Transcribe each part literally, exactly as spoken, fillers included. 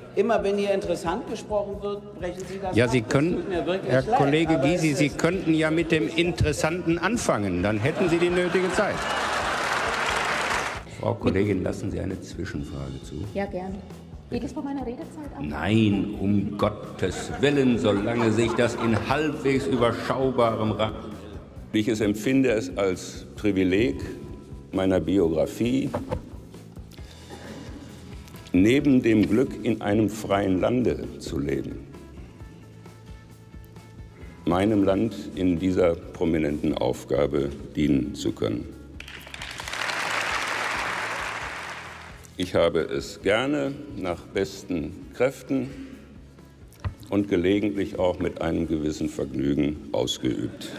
Immer wenn hier interessant gesprochen wird, brechen Sie das Ja, ab. Sie können, Das tut mir wirklich Herr leid, Kollege aber Gysi, es Sie ist- könnten ja mit dem Interessanten anfangen. Dann hätten Sie die nötige Zeit. Frau Kollegin, lassen Sie eine Zwischenfrage zu. Ja, gerne. Geht es von meiner Redezeit ab? Nein, um Gottes Willen, solange sich das in halbwegs überschaubarem Rahmen. Ich es empfinde es als Privileg meiner Biografie, neben dem Glück in einem freien Lande zu leben, meinem Land in dieser prominenten Aufgabe dienen zu können. Ich habe es gerne nach besten Kräften und gelegentlich auch mit einem gewissen Vergnügen ausgeübt.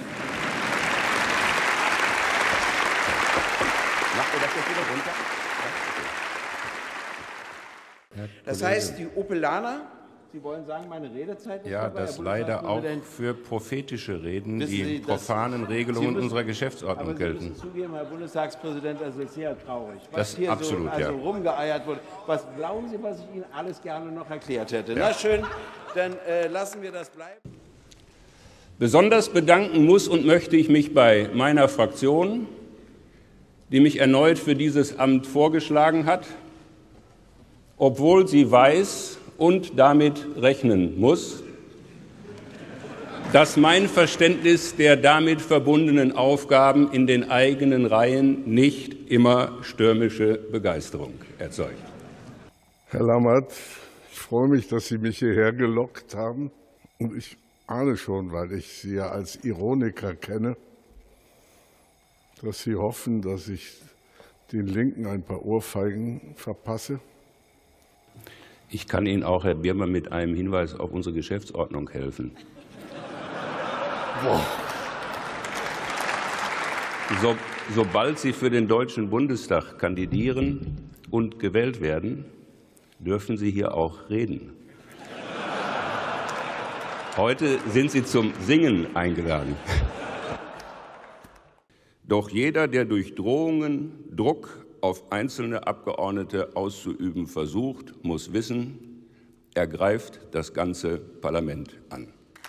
Macht ihr das jetzt wieder runter? Das heißt, die Opelaner, Sie wollen sagen, meine Redezeit ist Ja, vorbei, das Herr leider auch Bundestagspräsident. für prophetische Reden Wissen die Sie, das- profanen Sie Regelungen müssen- unserer Geschäftsordnung Aber Sie gelten. müssen zugeben, Herr Bundestagspräsident, das ist sehr traurig. Was Das hier absolut, so also ja. rumgeeiert wurde. Was glauben Sie, was ich Ihnen alles gerne noch erklärt hätte? Na schön, dann äh, lassen wir das bleiben. Besonders bedanken muss und möchte ich mich bei meiner Fraktion, die mich erneut für dieses Amt vorgeschlagen hat, obwohl sie weiß und damit rechnen muss, dass mein Verständnis der damit verbundenen Aufgaben in den eigenen Reihen nicht immer stürmische Begeisterung erzeugt. Herr Lammert, ich freue mich, dass Sie mich hierher gelockt haben. Und ich ahne schon, weil ich Sie ja als Ironiker kenne, dass Sie hoffen, dass ich den Linken ein paar Ohrfeigen verpasse. Ich kann Ihnen auch, Herr Biermann, mit einem Hinweis auf unsere Geschäftsordnung helfen. So, sobald Sie für den Deutschen Bundestag kandidieren und gewählt werden, dürfen Sie hier auch reden. Heute sind Sie zum Singen eingeladen. Doch jeder, der durch Drohungen Druck auf einzelne Abgeordnete auszuüben versucht, muss wissen, er greift das ganze Parlament an.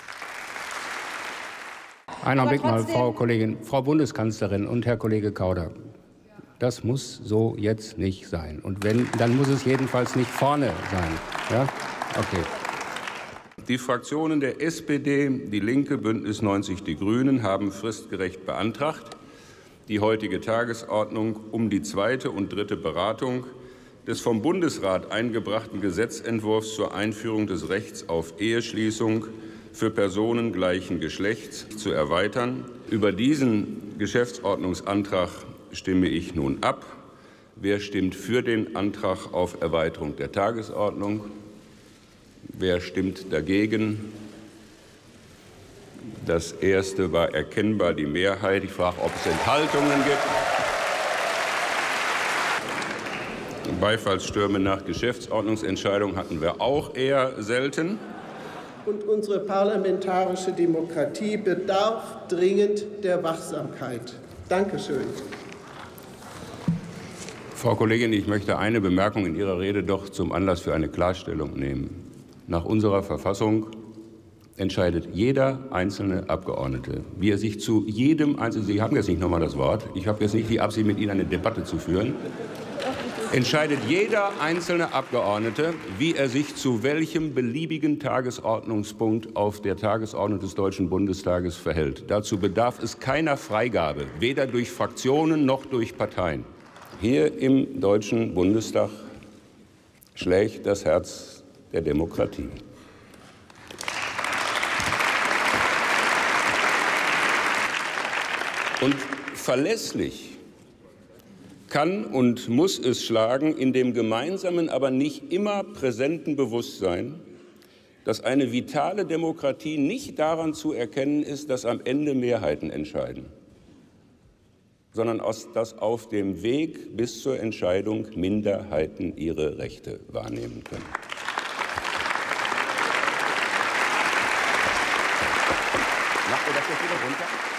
Einen Augenblick mal, trotzdem- Frau Kollegin, Frau Bundeskanzlerin und Herr Kollege Kauder. Das muss so jetzt nicht sein. Und wenn, dann muss es jedenfalls nicht vorne sein. Ja? Okay. Die Fraktionen der S P D, Die Linke, Bündnis neunzig Die Grünen haben fristgerecht beantragt, die heutige Tagesordnung um die zweite und dritte Beratung des vom Bundesrat eingebrachten Gesetzentwurfs zur Einführung des Rechts auf Eheschließung für Personen gleichen Geschlechts zu erweitern. Über diesen Geschäftsordnungsantrag stimme ich nun ab. Wer stimmt für den Antrag auf Erweiterung der Tagesordnung? Wer stimmt dagegen? Das erste war erkennbar die Mehrheit. Ich frage, ob es Enthaltungen gibt. Beifallsstürme nach Geschäftsordnungsentscheidung hatten wir auch eher selten. Und unsere parlamentarische Demokratie bedarf dringend der Wachsamkeit. Dankeschön. Frau Kollegin, ich möchte eine Bemerkung in Ihrer Rede doch zum Anlass für eine Klarstellung nehmen. Nach unserer Verfassung entscheidet jeder einzelne Abgeordnete, wie er sich zu jedem einzelnen, Sie haben jetzt nicht nochmal das Wort, ich habe jetzt nicht die Absicht, mit Ihnen eine Debatte zu führen, entscheidet jeder einzelne Abgeordnete, wie er sich zu welchem beliebigen Tagesordnungspunkt auf der Tagesordnung des Deutschen Bundestages verhält. Dazu bedarf es keiner Freigabe, weder durch Fraktionen noch durch Parteien. Hier im Deutschen Bundestag schlägt das Herz der Demokratie. Und verlässlich kann und muss es schlagen in dem gemeinsamen, aber nicht immer präsenten Bewusstsein, dass eine vitale Demokratie nicht daran zu erkennen ist, dass am Ende Mehrheiten entscheiden, sondern dass auf dem Weg bis zur Entscheidung Minderheiten ihre Rechte wahrnehmen können. Macht ihr das jetzt wieder runter?